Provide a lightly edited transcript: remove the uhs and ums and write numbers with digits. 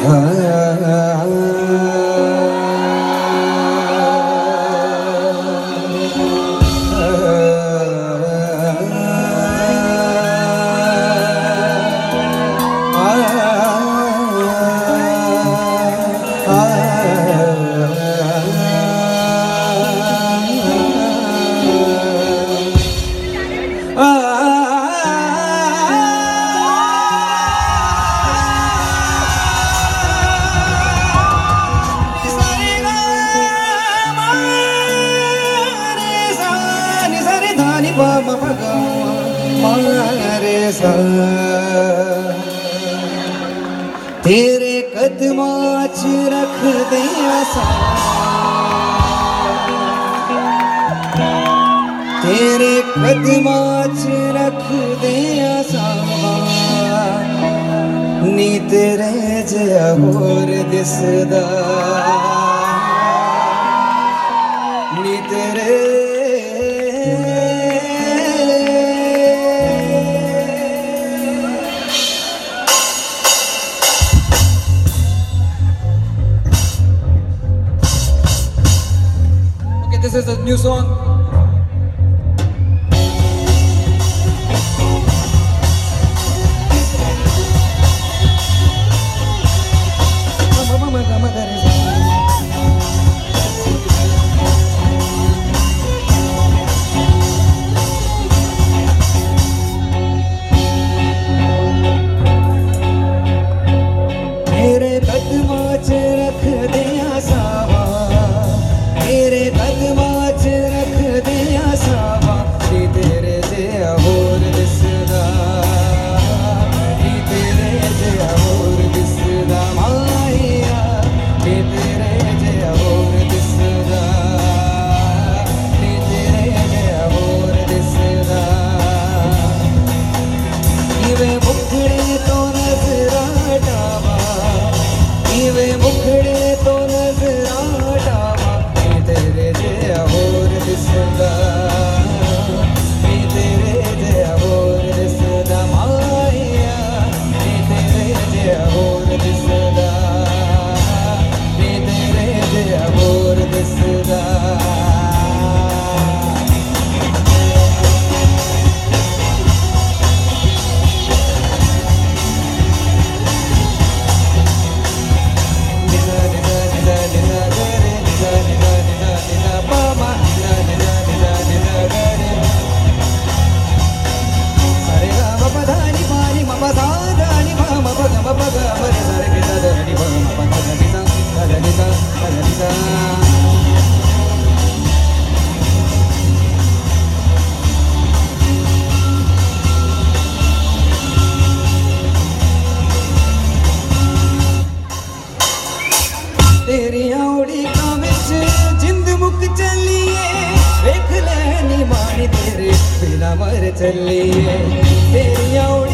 तेरे कदमां च रख दे आसा, तेरे कदमां च रख दे आसा, नी तेरे जिहा होर दिसदा, नी तेरे This is a new song. तेरे कदमां च रख दे आसा, तेरे कदमां च रख दे आसा, नी तेरे जिहा होर दिसदा, नी तेरे जिहा होर दिसदा माहिया, नी तेरे जिहा होर दिसदा, नी तेरे जिहा होर दिसदा, इवे मुखड़े तो नजरा डावा, इवे मुखड़े तो नजरा डावा, तेरे जिहा होर दिसदा, नी तेरे जिहा होर दिसदा माहिया, नी तेरे जिहा होर दिसदा, नी तेरे जिहा होर दिसदा। तेरिया उड़ीकां विच जिंद मुक चलिए, वेख लैनी मानी तेरे बिना मर चलिए, तेरिया